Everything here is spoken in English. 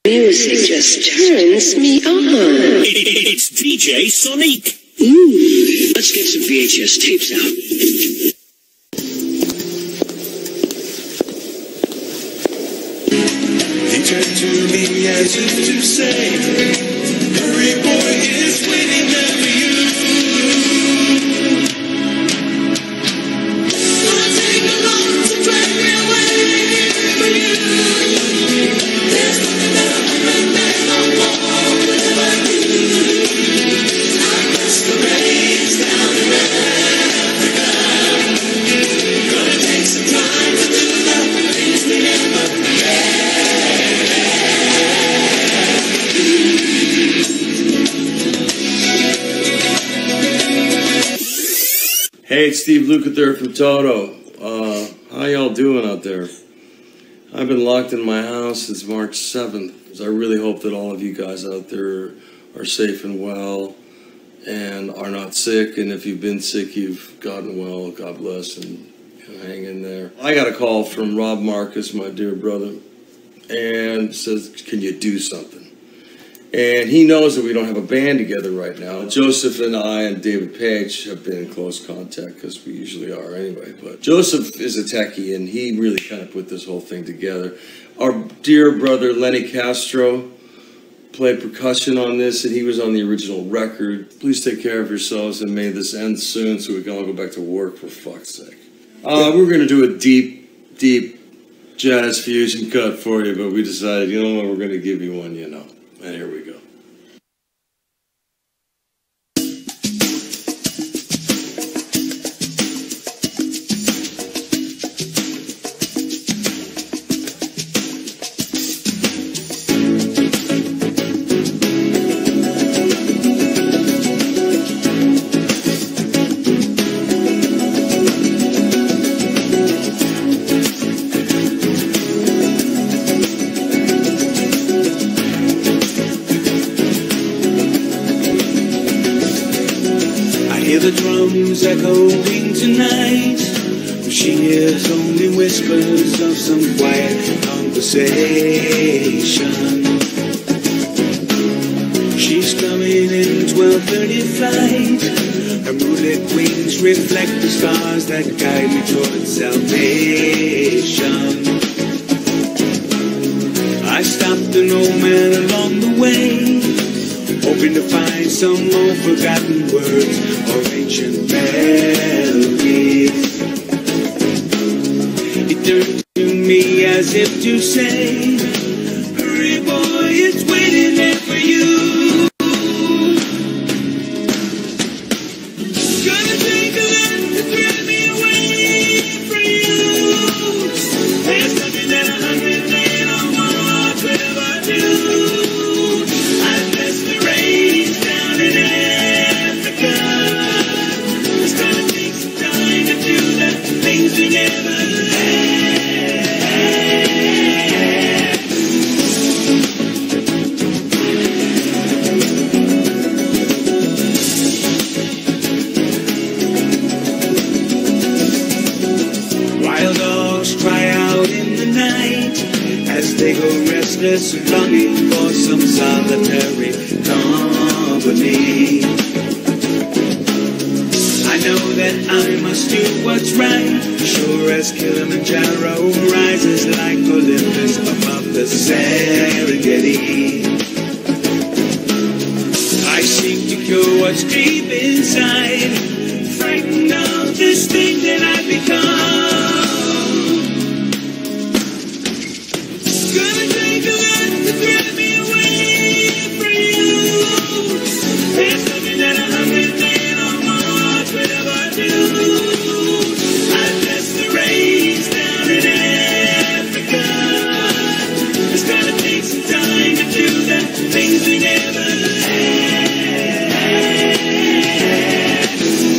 Music just turns me on. It's DJ Sonic. Let's get some VHS tapes out. He turned to me as if to say, hurry boy is waiting there for you. Gonna take a lot to drag me away from you. There's nothing that I won't ever do. I guess the rain's down in Africa. Gonna take some time to do the things we never Hey, it's Steve Lukather from Toto. How y'all doing out there? I've been locked in my house since March 7th. I really hope that all of you guys out there are safe and well and are not sick. And if you've been sick, you've gotten well. God bless, and hang in there. I got a call from Rob Marcus, my dear brother, and says, can you do something? And he knows that we don't have a band together right now. Joseph and I and David Page have been in close contact because we usually are anyway. But Joseph is a techie, and he really kind of put this whole thing together. Our dear brother Lenny Castro played percussion on this, and he was on the original record. Please take care of yourselves, and may this end soon so we can all go back to work, for fuck's sake. We're going to do a deep, deep jazz fusion cut for you, but we decided, you know what, we're going to give you one, you know. And here we go. The drums echoing tonight. She hears only whispers of some quiet conversation. She's coming in 12:30 flight. Her moonlit wings reflect the stars that guide me towards salvation. I stopped an old man along the way, hoping to find some old forgotten words or ancient melodies. He turned to me as if to say, hurry boy, it's waiting there for you. Gonna take a lot to thrill me away from you. There's nothing that 100 men on one heart could ever do. Things we never had. Wild dogs cry out in the night as they go restless, longing for some solitary company. I know that I must do what's right, sure as Kilimanjaro rises like Olympus above the Serengeti. I seek to cure what's deep inside, frightened of this thing that I've become. Gonna take a lot to thrill me away from you. There's something that 100 men on my heart could ever do. I bless the rains down in Africa. It's gonna take some time to do the things we never had.